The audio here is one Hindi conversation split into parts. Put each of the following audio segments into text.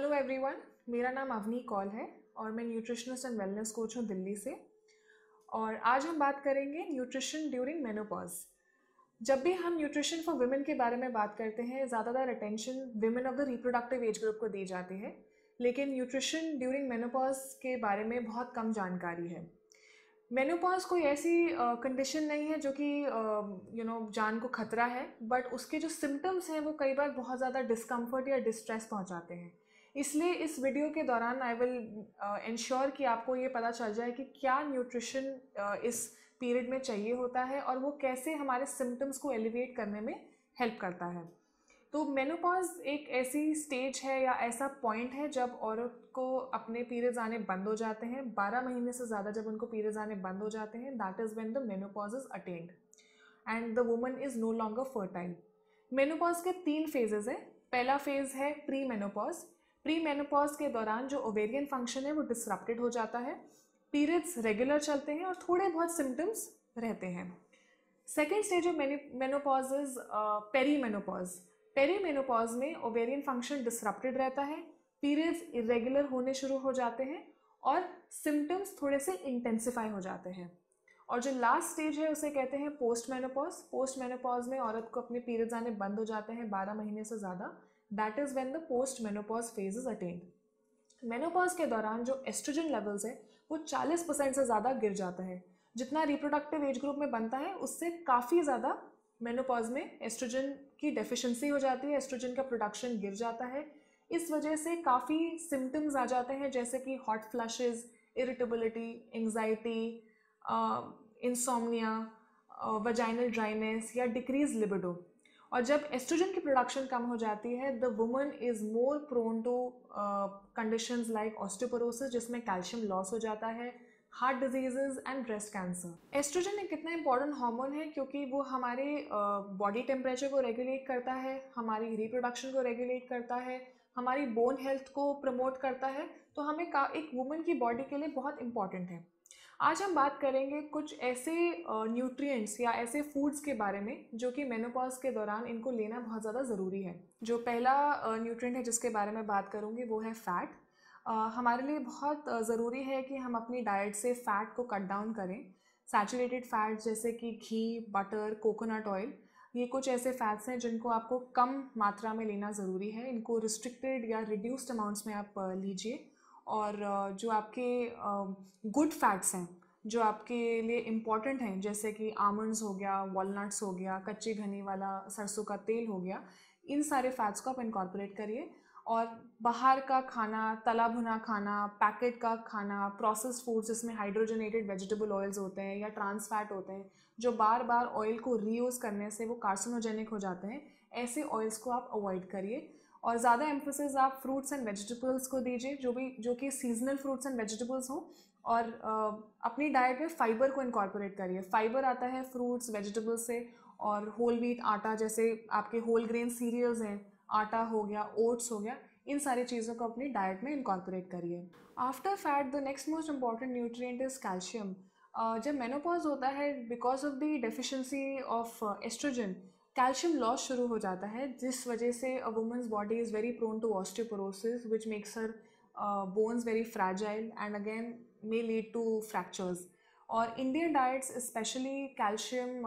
हेलो एवरीवन, मेरा नाम अवनी कौल है और मैं न्यूट्रिशनिस्ट एंड वेलनेस कोच हूँ दिल्ली से। और आज हम बात करेंगे न्यूट्रिशन ड्यूरिंग मेनोपॉज। जब भी हम न्यूट्रिशन फॉर वुमेन के बारे में बात करते हैं, ज़्यादातर attention women of the reproductive age group को दी जाती है, लेकिन न्यूट्रिशन ड्यूरिंग मेनोपॉज के बारे में बहुत कम जानकारी है। मेनोपॉज कोई ऐसी कंडीशन नहीं है जो कि जान को खतरा है, बट उसके जो सिम्टम्स हैं वो कई बार बहुत ज़्यादा डिस्कम्फर्ट या डिस्ट्रेस पहुंचाते हैं। इसलिए इस वीडियो के दौरान आई विल इंश्योर कि आपको ये पता चल जाए कि क्या न्यूट्रिशन इस पीरियड में चाहिए होता है और वो कैसे हमारे सिम्टम्स को एलिवेट करने में हेल्प करता है। तो मेनोपॉज एक ऐसी स्टेज है या ऐसा पॉइंट है जब औरत को अपने पीरियड्स आने बंद हो जाते हैं। 12 महीने से ज़्यादा जब उनको पीरियड्स आने बंद हो जाते हैं, that is when the menopause is attend and the woman is no longer fertile. Menopause के 3 फेजेस हैं। पहला फेज़ है प्री मेनोपॉज। प्री मेनोपॉज के दौरान जो ओवेरियन फंक्शन है वो डिसरप्टेड हो जाता है, पीरियड्स रेगुलर चलते हैं और थोड़े बहुत सिम्टम्स रहते हैं। Second stage of menopause is peri menopause. Peri menopause में ओवेरियन फंक्शन डिसरप्टेड रहता है, पीरियड्स इरेगुलर होने शुरू हो जाते हैं और सिम्टम्स थोड़े से इंटेंसिफाई हो जाते हैं। और जो लास्ट स्टेज है उसे कहते हैं पोस्ट मेनोपॉज। पोस्ट मेनोपॉज में औरत को अपने पीरियड्स आने बंद हो जाते हैं 12 महीने से ज़्यादा। That is when the post menopause phase is attend. Menopause के दौरान जो एस्ट्रोजन लेवल्स है वो 40% से ज़्यादा गिर जाता है। जितना रिप्रोडक्टिव एज ग्रुप में बनता है उससे काफ़ी ज़्यादा मेनोपॉज में एस्ट्रोजन की डेफिशिएंसी हो जाती है, एस्ट्रोजन का प्रोडक्शन गिर जाता है। इस वजह से काफ़ी सिम्टम्स आ जाते हैं जैसे कि hot flashes, irritability, anxiety, insomnia, vaginal dryness या डिक्रीज लिबिडो। और जब एस्ट्रोजन की प्रोडक्शन कम हो जाती है, the woman is more prone to conditions like osteoporosis जिसमें कैल्शियम लॉस हो जाता है, heart diseases and breast cancer. Estrogen एक कितना इंपॉर्टेंट हार्मोन है क्योंकि वो हमारे बॉडी टेम्परेचर को रेगुलेट करता है, हमारी रिप्रोडक्शन को रेगुलेट करता है, हमारी बोन हेल्थ को प्रमोट करता है। तो हमें एक वुमन की बॉडी के लिए बहुत इंपॉर्टेंट है। आज हम बात करेंगे कुछ ऐसे न्यूट्रिएंट्स या ऐसे फूड्स के बारे में जो कि मेनोपॉज के दौरान इनको लेना बहुत ज़्यादा ज़रूरी है। जो पहला न्यूट्रिएंट है जिसके बारे में बात करूँगी वो है फ़ैट। हमारे लिए बहुत ज़रूरी है कि हम अपनी डाइट से फ़ैट को कट डाउन करें। सैचुरेटेड फ़ैट जैसे कि घी, बटर, कोकोनट ऑयल, ये कुछ ऐसे फ़ैट्स हैं जिनको आपको कम मात्रा में लेना ज़रूरी है। इनको रिस्ट्रिक्टेड या रिड्यूस्ड अमाउंट्स में आप लीजिए। और जो आपके गुड फैट्स हैं जो आपके लिए इम्पॉर्टेंट हैं जैसे कि आमंड्स हो गया, वॉलनट्स हो गया, कच्ची घनी वाला सरसों का तेल हो गया, इन सारे फैट्स को आप इनकॉर्पोरेट करिए। और बाहर का खाना, तला भुना खाना, पैकेट का खाना, प्रोसेस्ड फूड्स जिसमें हाइड्रोजनेटेड वेजिटेबल ऑयल्स होते हैं या ट्रांस फैट होते हैं जो बार बार ऑयल को रीयूज़ करने से वो कार्सिनोजेनिक हो जाते हैं, ऐसे ऑयल्स को आप अवॉइड करिए। और ज़्यादा एम्फोसिस आप फ्रूट्स एंड वेजिटेबल्स को दीजिए, जो कि सीजनल फ्रूट्स एंड वेजिटेबल्स हों। और अपनी डाइट में फाइबर को इनकॉर्पोरेट करिए। फाइबर आता है फ्रूट्स वेजिटेबल्स से, और होल व्हीट आटा जैसे आपके होल ग्रेन सीरियल्स हैं, आटा हो गया, ओट्स हो गया, इन सारी चीज़ों को अपनी डाइट में इनकॉर्पोरेट करिए। After fat the next most important nutrient is calcium. जब मेनोपॉज होता है, because of the deficiency of estrogen, calcium loss शुरू हो जाता है जिस वजह से a women's body is very prone to osteoporosis which makes her bones very fragile and again may lead to fractures. और इंडियन डाइट्स स्पेशली कैल्शियम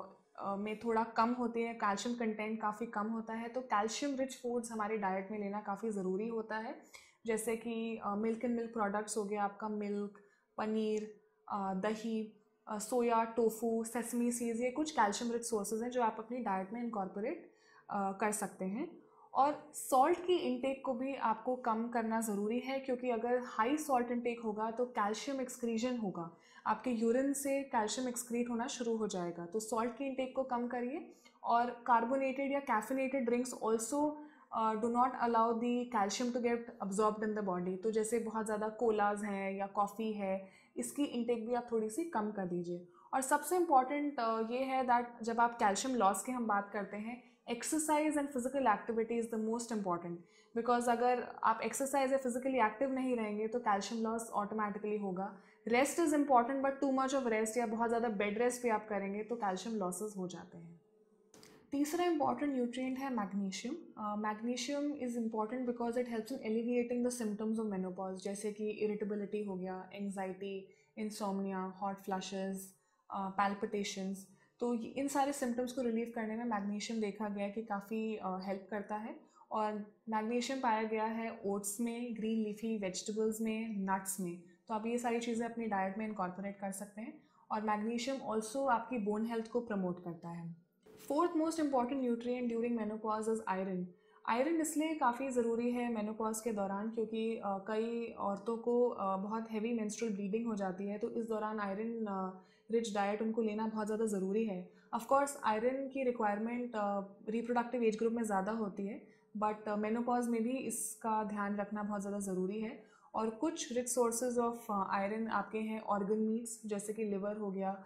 में थोड़ा कम होते हैं, कैल्शियम कंटेंट काफ़ी कम होता है, तो कैल्शियम रिच फूड्स हमारी डाइट में लेना काफ़ी ज़रूरी होता है। जैसे कि मिल्क एंड मिल्क प्रोडक्ट्स हो गया आपका, मिल्क, पनीर, दही, सोया, टोफू, सेसमी सीड्स, ये कुछ कैल्शियम रिच सोर्सेज हैं जो आप अपनी डाइट में इनकॉर्पोरेट कर सकते हैं। और सॉल्ट की इंटेक को भी आपको कम करना ज़रूरी है क्योंकि अगर हाई सॉल्ट इंटेक होगा तो कैल्शियम एक्सक्रीजन होगा, आपके यूरिन से कैल्शियम एक्सक्रीट होना शुरू हो जाएगा। तो सॉल्ट की इंटेक को कम करिए। और कार्बोनेटेड या caffeinated drinks also do not allow the calcium to get absorbed in the body. तो जैसे बहुत ज़्यादा कोलाज हैं या कॉफ़ी है, इसकी इंटेक भी आप थोड़ी सी कम कर दीजिए। और सबसे इम्पॉर्टेंट ये है दैट जब आप कैल्शियम लॉस की हम बात करते हैं, exercise and physical activity is the most important. Because अगर आप एक्सरसाइज या फिजिकली एक्टिव नहीं रहेंगे तो कैल्शियम लॉस ऑटोमेटिकली होगा। Rest is important but too much of rest या बहुत ज़्यादा बेड रेस्ट भी आप करेंगे तो कैल्शियम लॉसेज हो जाते हैं। तीसरा इंपॉर्टेंट न्यूट्रिएंट है magnesium. Magnesium is important because it helps in alleviating the symptoms of menopause, जैसे कि इरिटेबिलिटी हो गया, anxiety, insomnia, hot flashes, palpitations. तो इन सारे सिम्टम्स को रिलीव करने में मैग्नीशियम देखा गया है कि काफ़ी हेल्प करता है। और मैग्नीशियम पाया गया है ओट्स में, ग्रीन लीफी वेजिटेबल्स में, नट्स में। तो आप ये सारी चीज़ें अपनी डाइट में इनकॉर्पोरेट कर सकते हैं। और मैग्नीशियम ऑल्सो आपकी बोन हेल्थ को प्रमोट करता है। Fourth most important nutrient during menopause is iron. Iron इसलिए काफ़ी ज़रूरी है मेनोपॉज के दौरान क्योंकि कई औरतों को बहुत हैवी मेंस्ट्रुअल ब्लीडिंग हो जाती है, तो इस दौरान आयरन रिच डाइट उनको लेना बहुत ज़्यादा ज़रूरी है। ऑफकोर्स आयरन की रिक्वायरमेंट रिप्रोडक्टिव एज ग्रुप में ज़्यादा होती है, बट मेनोपॉज में भी इसका ध्यान रखना बहुत ज़्यादा ज़रूरी है। और कुछ रिच सोर्सेज ऑफ आयरन आपके हैं ऑर्गन मीट्स, जैसे कि लिवर हो गया,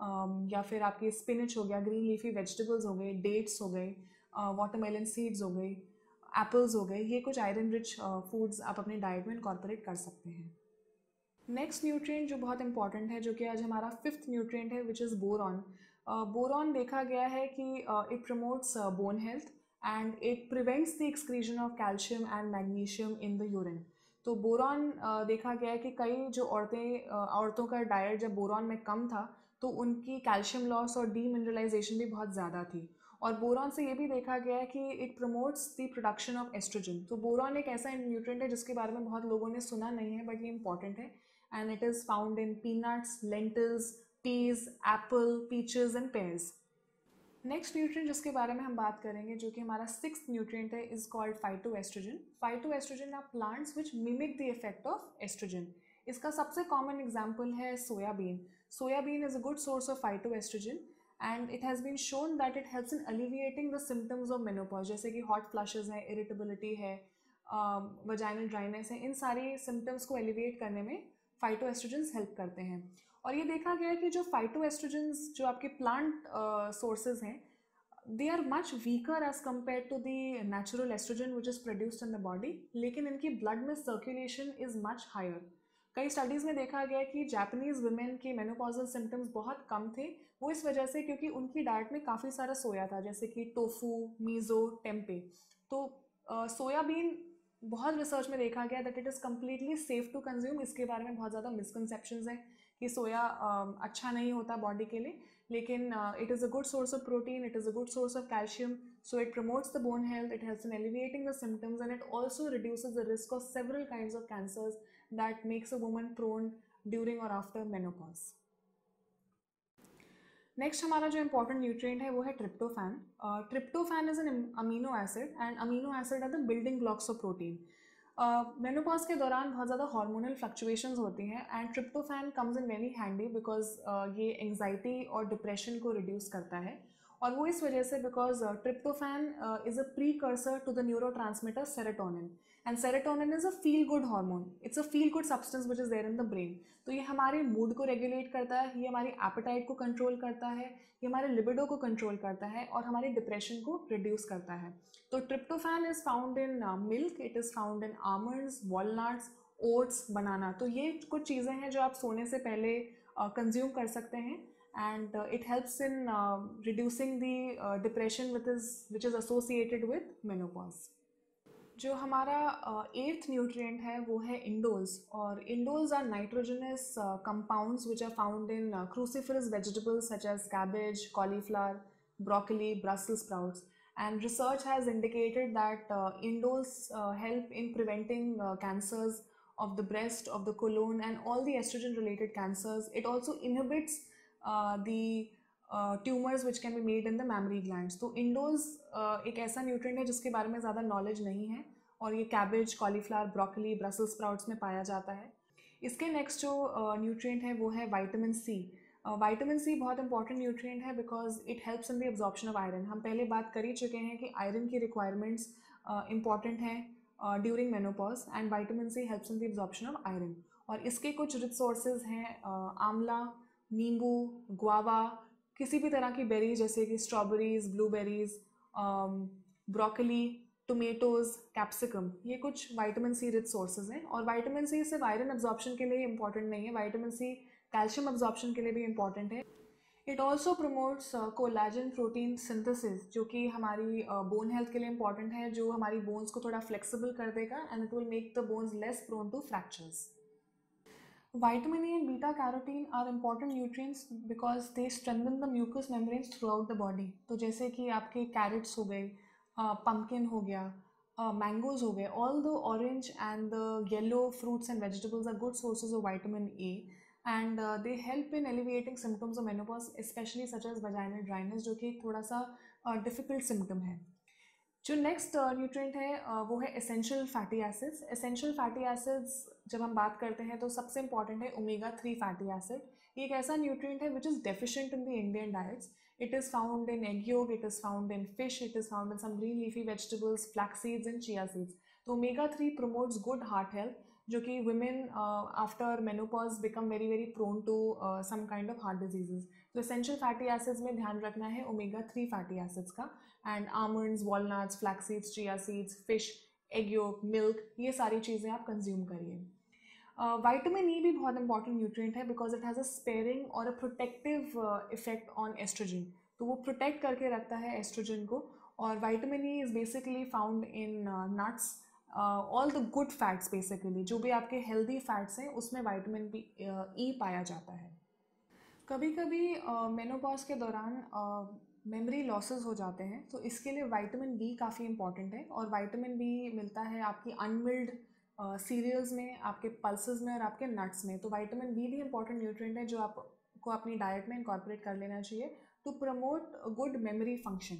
या फिर आपके स्पिनच हो गया, ग्रीन लीफी वेजिटेबल्स हो गए, डेट्स हो गए, वाटरमेलन सीड्स हो गई, एप्पल्स हो गए। ये कुछ आयरन रिच फूड्स आप अपनी डाइट में इनकॉर्पोरेट कर सकते हैं। नेक्स्ट न्यूट्रिएंट जो बहुत इंपॉर्टेंट है, जो कि आज हमारा फिफ्थ न्यूट्रिएंट है, विच इज़ बोरॉन। बोरॉन देखा गया है कि it promotes bone health and it prevents the excretion of calcium and magnesium in the urine. तो बोरॉन देखा गया है कि कई जो औरतों का डाइट जब बोरॉन में कम था तो उनकी कैल्शियम लॉस और डीमिनरलाइजेशन भी बहुत ज़्यादा थी। और बोरॉन से ये भी देखा गया है कि it promotes the production of estrogen. तो बोरॉन एक ऐसा न्यूट्रिएंट है जिसके बारे में बहुत लोगों ने सुना नहीं है, बट ये इंपॉर्टेंट है। And it is found in peanuts, lentils, peas, apple, peaches and pears. Next nutrient जिसके बारे में हम बात करेंगे, जो कि हमारा सिक्स्थ न्यूट्रिएंट है, is called phytoestrogen. Phytoestrogen are plants which mimic the effect of estrogen. इसका सबसे कॉमन एग्जाम्पल है soybean. Soybean is a good source of phytoestrogen and it has been shown that it helps in alleviating the symptoms of menopause, जैसे कि हॉट फ्लैशेस है, इरिटेबिलिटी है, वजाइनल ड्राइनेस है। इन सारी सिम्टम्स को एलिविएट करने में फाइटोएस्ट्रोजन्स हेल्प करते हैं। और ये देखा गया है कि जो फाइटोएस्ट्रोजन्स जो आपके प्लांट सोर्सेज हैं, they are much weaker as compared to the natural estrogen which is produced in the body, लेकिन इनकी ब्लड में सर्कुलेशन इज़ मच हायर। कई स्टडीज़ में देखा गया कि जापानीज़ वुमेन के मेनोपॉजल सिम्टम्स बहुत कम थे। वो इस वजह से क्योंकि उनकी डाइट में काफ़ी सारा सोया था, जैसे कि टोफू, मीज़ो, टेम्पे। तो सोयाबीन बहुत रिसर्च में देखा गया that it is completely safe to consume. इसके बारे में बहुत ज़्यादा मिसकनसेप्शंस हैं कि सोया अच्छा नहीं होता बॉडी के लिए, लेकिन it is a good source of protein, it is a good source of calcium, so it promotes the bone health, it helps in alleviating the symptoms, and it also reduces the risk of several kinds of cancers that makes a woman prone during or after menopause. Next हमारा जो इंपॉर्टेंट न्यूट्रिएंट है वो है tryptophan. Tryptophan is an amino acid and amino acid are the building blocks of protein. Menopause के दौरान बहुत ज़्यादा हार्मोनल फ्लक्चुएशंस होती हैं and tryptophan comes in very handy because ये एंग्जाइटी और डिप्रेशन को रिड्यूस करता है। और वो इस वजह से because tryptophan is a precursor to the neurotransmitter serotonin, and serotonin is a feel good hormone, it's a feel good substance which is there in the brain. तो ये हमारे मूड को रेगुलेट करता है, ये हमारी एपेटाइट को कंट्रोल करता है, ये हमारे लिबिडो को कंट्रोल करता है और हमारी डिप्रेशन को रिड्यूस करता है। तो tryptophan is found in milk, it is found in almonds, walnuts, oats, banana. तो ये कुछ चीज़ें हैं जो आप सोने से पहले कंज्यूम कर सकते हैं and it helps in reducing the depression which is associated with menopause. जो हमारा एट्थ न्यूट्रिएंट है वो है इंडोल्स, और indoles are nitrogenous compounds which are found in cruciferous vegetables such as cabbage, cauliflower, broccoli, Brussels sprouts, and research has indicated that indoles help in preventing cancers of the breast, of the colon, and all the estrogen related cancers. It also inhibits the tumors which can be made in the mammary glands. तो इंडोल्स एक ऐसा न्यूट्रिएंट है जिसके बारे में ज़्यादा नॉलेज नहीं है, और ये cabbage, cauliflower, broccoli, Brussels sprouts में पाया जाता है। इसके नेक्स्ट जो न्यूट्रिएंट है वो है विटामिन सी। विटामिन सी बहुत इंपॉर्टेंट न्यूट्रिएंट है because it helps in the absorption of iron. हम पहले बात कर ही चुके हैं कि आयरन की रिक्वायरमेंट्स इंपॉर्टेंट हैं during menopause, and vitamin C helps in the absorption of iron. और इसके कुछ रिच सोर्सेज हैं आंवला, नींबू, गुआवा, किसी भी तरह की बेरी जैसे कि strawberries, blueberries, broccoli, tomatoes, capsicum, ये कुछ विटामिन सी रिच सोर्सेज हैं। और विटामिन सी सिर्फ आयरन एब्जॉर्प्शन के लिए इंपॉर्टेंट नहीं है, विटामिन सी कैल्शियम एब्जॉर्प्शन के लिए भी इंपॉर्टेंट है। It also promotes collagen protein synthesis, जो कि हमारी बोन हेल्थ के लिए इंपॉर्टेंट है, जो हमारी बोन्स को थोड़ा फ्लेक्सिबल कर देगा and it will make the bones less prone to fractures. Vitamin A and beta carotene are important nutrients because they strengthen the mucous membranes throughout the body. तो जैसे कि आपके carrots हो गए, pumpkin हो गया, mangoes हो गए, all the orange and the yellow fruits and vegetables are good sources of vitamin A, and they help in alleviating symptoms of menopause, especially such as vaginal dryness, जो कि एक थोड़ा सा difficult symptom है. जो नेक्स्ट न्यूट्रिएंट है वो है essential fatty acids. Essential fatty acids जब हम बात करते हैं तो सबसे इंपॉर्टेंट है ओमेगा 3 फैटी एसिड. ये एक ऐसा न्यूट्रिएंट है which is deficient in the Indian diets. It is found in egg yolk, it is found in fish, it is found in some green leafy vegetables, flax seeds and chia seeds. तो omega 3 promotes good heart health, जो कि women after menopause become very very prone to some kind of heart diseases. तो एसेंशियल फैटी एसिड्स में ध्यान रखना है ओमेगा 3 फैटी एसिड्स का. And almonds, walnuts, flax seeds, chia seeds, fish, egg yolk, milk, ये सारी चीज़ें आप कंज्यूम करिए. विटामिन ई भी बहुत इंपॉर्टेंट न्यूट्रिएंट है because it has a sparing और a protective effect on estrogen. तो वो प्रोटेक्ट करके रखता है एस्ट्रोजन को. और vitamin E is basically found in nuts, all the good fats. Basically जो भी आपके हेल्दी फैट्स हैं उसमें विटामिन ई पाया जाता है. कभी कभी मेनोपॉज के दौरान मेमोरी लॉसेस हो जाते हैं, तो इसके लिए विटामिन बी काफ़ी इंपॉर्टेंट है. और विटामिन बी मिलता है आपकी अनमिल्ड सीरियल्स में, आपके पल्सेस में और आपके नट्स में. तो विटामिन बी भी इंपॉर्टेंट न्यूट्रिएंट है जो आपको अपनी डाइट में इंकॉर्पोरेट कर लेना चाहिए to promote good memory function.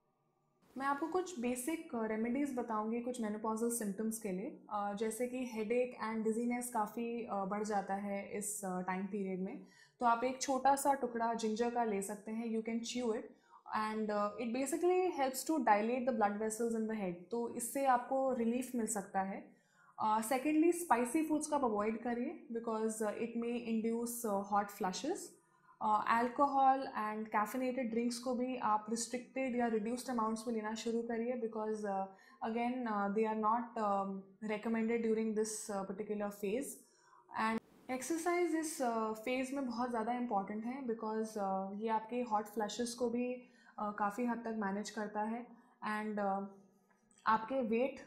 मैं आपको कुछ बेसिक रेमेडीज़ बताऊंगी कुछ मेनोपॉजल सिम्टम्स के लिए. जैसे कि हेडेक एंड डिजीनेस काफ़ी बढ़ जाता है इस टाइम पीरियड में. तो आप एक छोटा सा टुकड़ा जिंजर का ले सकते हैं. You can chew it and it basically helps to dilate the blood vessels in the head. तो इससे आपको रिलीफ मिल सकता है. सेकेंडली, स्पाइसी फूड्स का आप अवॉइड करिए because it may induce hot flashes. Alcohol and caffeinated drinks को भी आप रिस्ट्रिक्टेड या रिड्यूस्ड अमाउंट्स में लेना शुरू करिए because again they are not recommended during this particular phase. And exercise इस फेज़ में बहुत ज़्यादा इम्पॉर्टेंट है बिकॉज ये आपके हॉट फ्लैशेस को भी काफ़ी हद तक मैनेज करता है. एंड आपके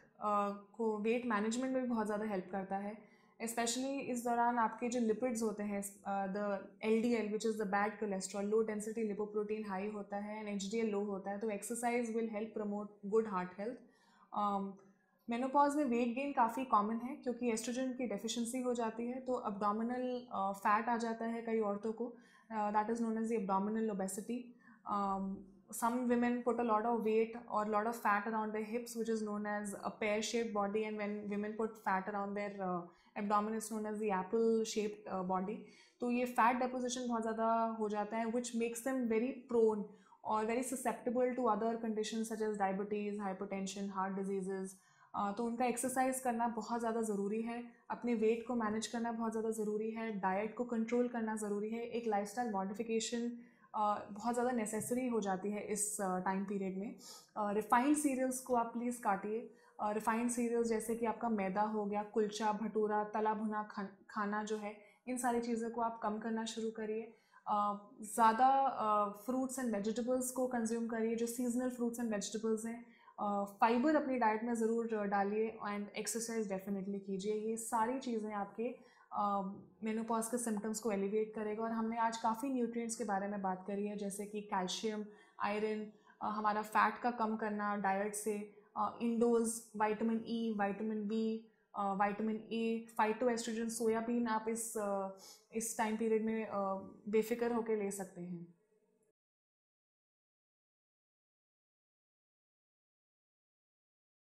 वेट मैनेजमेंट में भी बहुत ज़्यादा हेल्प करता है. स्पेशली इस दौरान आपके जो लिपिड्स होते हैं, the LDL which is the bad cholesterol, low density lipoprotein high होता है एंड HDL लो होता है. तो exercise will help promote good heart health. Menopause में वेट गेन काफ़ी कॉमन है क्योंकि एस्ट्रोजन की डेफिशिएंसी हो जाती है. तो अब्डोमिनल फैट आ जाता है कई औरतों को, that is known as the abdominal obesity. some women put a lot of weight or a lot of fat around their hips, which is known as a pear-shaped body, and when women put fat around their abdomen, it's known as the apple-shaped body. तो ये fat deposition बहुत ज़्यादा हो जाता है, which makes them very prone or very susceptible to other conditions such as diabetes, hypertension, heart diseases. तो उनका एक्सरसाइज करना बहुत ज़्यादा ज़रूरी है, अपने वेट को मैनेज करना बहुत ज़्यादा ज़रूरी है, डाइट को कंट्रोल करना ज़रूरी है. एक लाइफस्टाइल मॉडिफिकेशन बहुत ज़्यादा नेसेसरी हो जाती है इस टाइम पीरियड में. रिफाइंड सीरियल्स को आप प्लीज़ काटिए. रिफाइंड सीरियल्स जैसे कि आपका मैदा हो गया, कुलचा, भटूरा, तला भुना खाना जो है, इन सारी चीज़ों को आप कम करना शुरू करिए. ज़्यादा फ्रूट्स एंड वेजिटेबल्स को कंज्यूम करिए, जो सीजनल फ्रूट्स एंड वेजिटेबल्स हैं. फाइबर अपनी डाइट में ज़रूर डालिए एंड एक्सरसाइज डेफिनेटली कीजिए. ये सारी चीज़ें आपके मेनोपॉज के सिम्टम्स को एलिवेट करेगा. और हमने आज काफ़ी न्यूट्रिएंट्स के बारे में बात करी है जैसे कि कैल्शियम, आयरन, हमारा फैट का कम करना डाइट से, indoles, vitamin E, vitamin B, vitamin A, phytoestrogen, soybean आप इस टाइम पीरियड में बेफिक्र होकर ले सकते हैं.